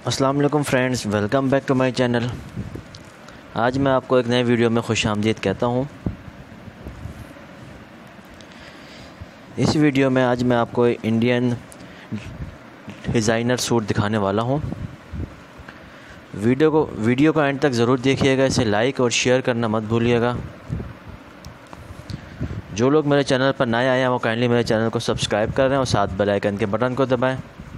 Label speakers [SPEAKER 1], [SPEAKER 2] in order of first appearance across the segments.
[SPEAKER 1] अस्सलाम वालेकुम friends, welcome back to my channel. आज मैं आपको एक नए वीडियो में खुशामदीद कहता हूँ। इस वीडियो में आज मैं आपको इंडियन डिज़ाइनर सूट दिखाने वाला हूँ। वीडियो को एंड तक ज़रूर देखिएगा। इसे लाइक और शेयर करना मत भूलिएगा। जो लोग मेरे चैनल पर नए आए हैं वो काइंडली मेरे चैनल को सब्सक्राइब कर रहे हैं और साथ बेल आइकन के बटन को दबाएं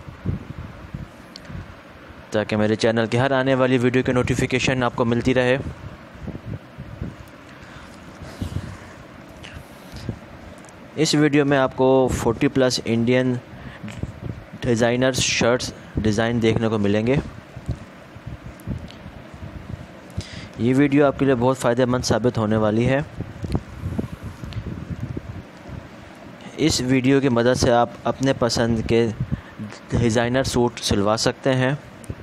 [SPEAKER 1] ताकि मेरे चैनल की हर आने वाली वीडियो की नोटिफिकेशन आपको मिलती रहे। इस वीडियो में आपको 40+ इंडियन डिज़ाइनर शर्ट्स डिज़ाइन देखने को मिलेंगे। ये वीडियो आपके लिए बहुत फ़ायदेमंद साबित होने वाली है। इस वीडियो की मदद से आप अपने पसंद के डिज़ाइनर सूट सिलवा सकते हैं।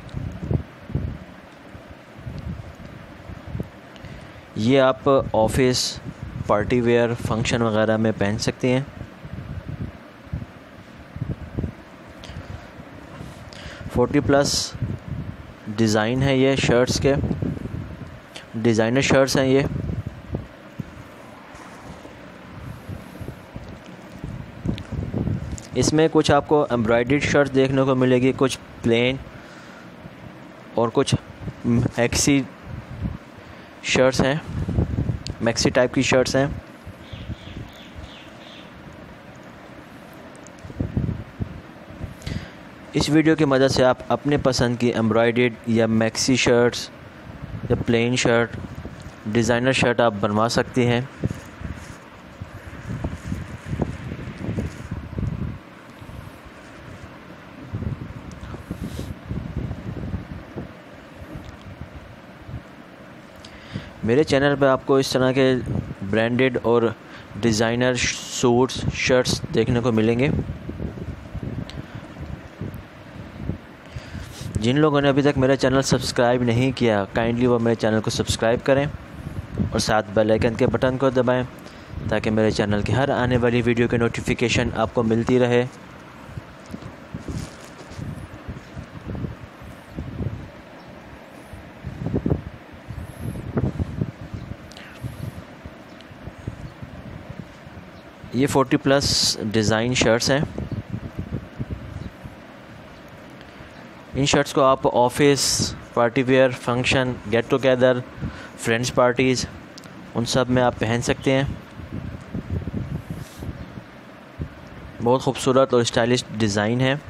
[SPEAKER 1] ये आप ऑफिस, पार्टी वेयर, फंक्शन वगैरह में पहन सकते हैं। +40 डिज़ाइन है, ये शर्ट्स के डिज़ाइनर शर्ट्स हैं ये। इसमें कुछ आपको एम्ब्रॉयडर्ड शर्ट्स देखने को मिलेगी, कुछ प्लेन और कुछ मैक्सी शर्ट्स हैं, मैक्सी टाइप की शर्ट्स हैं। इस वीडियो की मदद से आप अपने पसंद की एम्ब्रॉयडर्ड या मैक्सी शर्ट्स या प्लेन शर्ट, डिज़ाइनर शर्ट आप बनवा सकती हैं। मेरे चैनल पर आपको इस तरह के ब्रांडेड और डिज़ाइनर सूट्स, शर्ट्स देखने को मिलेंगे। जिन लोगों ने अभी तक मेरा चैनल सब्सक्राइब नहीं किया, काइंडली वो मेरे चैनल को सब्सक्राइब करें और साथ बेल आइकन के बटन को दबाएं ताकि मेरे चैनल की हर आने वाली वीडियो की नोटिफिकेशन आपको मिलती रहे। ये 40+ डिज़ाइन शर्ट्स हैं। इन शर्ट्स को आप office, party wear, function, get together, friends parties, उन सब में आप पहन सकते हैं। बहुत खूबसूरत और स्टाइलिश डिज़ाइन है।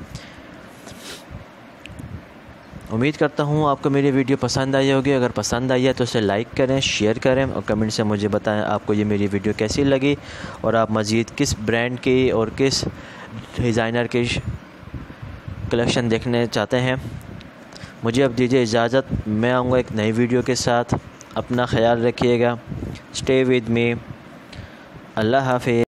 [SPEAKER 1] उम्मीद करता हूँ आपको मेरी वीडियो पसंद आई होगी। अगर पसंद आई है तो इसे लाइक करें, शेयर करें और कमेंट से मुझे बताएं आपको ये मेरी वीडियो कैसी लगी और आप मज़ीद किस ब्रांड की और किस डिज़ाइनर की कलेक्शन देखने चाहते हैं। मुझे अब दीजिए इजाज़त। मैं आऊँगा एक नई वीडियो के साथ। अपना ख्याल रखिएगा। Stay with me. अल्लाह हाफ़िज़।